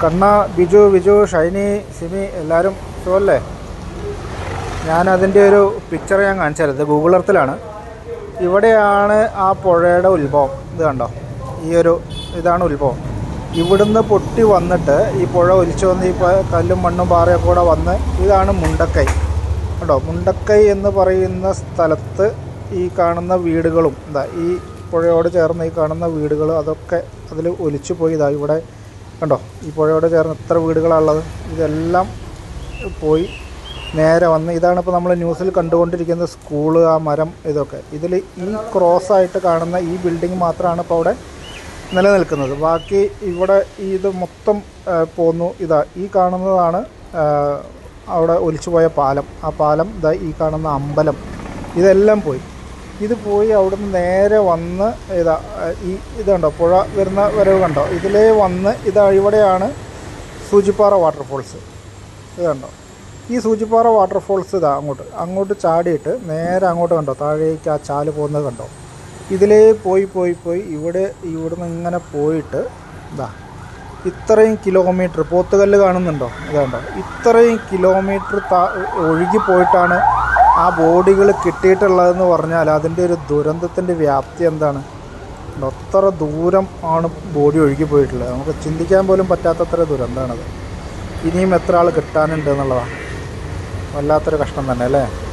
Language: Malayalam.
കണ്ണ, ബിജു, ഷൈനി, സിമി എല്ലാവരും സുഖമല്ലേ? ഞാനതിൻ്റെ ഒരു പിക്ചർ ഞാൻ കാണിച്ചു തരാം. ഇത് ഗൂഗിൾ എർത്തിലാണ്. ഇവിടെയാണ് ആ പുഴയുടെ ഉത്ഭവം. ഇത് കണ്ടോ, ഇതാണ് ഉത്ഭവം. ഇവിടുന്ന് പൊട്ടി വന്നിട്ട് ഈ പുഴ ഒലിച്ചു വന്ന് ഈ കല്ലും മണ്ണും പാറയൊക്കെ കൂടെ വന്ന് ഇതാണ് മുണ്ടക്കൈ. കേട്ടോ, മുണ്ടക്കൈ എന്ന് പറയുന്ന സ്ഥലത്ത് ഈ കാണുന്ന വീടുകളും ഈ പുഴയോട് ചേർന്ന് ഈ കാണുന്ന വീടുകൾ അതൊക്കെ അതിൽ ഒലിച്ചു പോയി. ഇവിടെ കണ്ടോ, ഈ പുഴയോട് ചേർന്ന് എത്ര വീടുകളാണുള്ളത്. ഇതെല്ലാം പോയി നേരെ വന്ന് ഇതാണിപ്പോൾ നമ്മൾ ന്യൂസിൽ കണ്ടുകൊണ്ടിരിക്കുന്ന സ്കൂള്, ആ മരം, ഇതൊക്കെ. ഇതിൽ ഈ ക്രോസായിട്ട് കാണുന്ന ഈ ബിൽഡിംഗ് മാത്രമാണ് ഇപ്പോൾ അവിടെ നിലനിൽക്കുന്നത്. ബാക്കി ഇവിടെ ഇത് മൊത്തം പോന്നു. ഈ കാണുന്നതാണ് അവിടെ ഒലിച്ചു പോയ പാലം. ആ പാലം, ഈ കാണുന്ന അമ്പലം, ഇതെല്ലാം പോയി. ഇത് പോയി അവിടുന്ന് നേരെ വന്ന് ഇതുണ്ടോ പുഴ വരുന്ന വരവ് കണ്ടോ, ഇതിലേ വന്ന് ഇവിടെയാണ് സൂചിപ്പാറ വാട്ടർഫോൾസ്. ഇത് കണ്ടോ, ഈ സൂചിപ്പാറ വാട്ടർഫോൾസ് അങ്ങോട്ട് ചാടിയിട്ട് നേരെ അങ്ങോട്ട് കണ്ടോ, താഴേക്ക് ആ ചാല് പോകുന്നത് കണ്ടോ. ഇതിലേ പോയി ഇവിടുന്ന് ഇങ്ങനെ പോയിട്ട് ഇത്രയും കിലോമീറ്റർ പോത്തുകല്ല് കാണുന്നുണ്ടോ, ഇതുണ്ടോ, ഇത്രയും കിലോമീറ്റർ ഒഴുകി പോയിട്ടാണ് ആ ബോഡികൾ കിട്ടിയിട്ടുള്ളതെന്ന് പറഞ്ഞാൽ അതിൻ്റെ ഒരു ദുരന്തത്തിൻ്റെ വ്യാപ്തി എന്താണ്. അത്ര ദൂരം ആണ് ബോഡി ഒഴുകി പോയിട്ടുള്ളത്. നമുക്ക് ചിന്തിക്കാൻ പോലും പറ്റാത്തത്ര ദുരന്തമാണത്. ഇനിയും എത്ര ആൾ കിട്ടാനുണ്ട് എന്നുള്ളതാണ്. വല്ലാത്തൊരു കഷ്ടം തന്നെ അല്ലേ.